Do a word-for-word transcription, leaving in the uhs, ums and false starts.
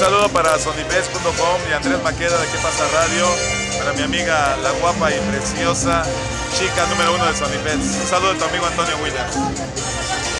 saludo para sonipes punto com y Andrés Maqueda de ¿Qué pasa Radio? Para mi amiga la guapa y preciosa chica número uno de Sonipes. Un saludo de tu amigo Antonio Williams.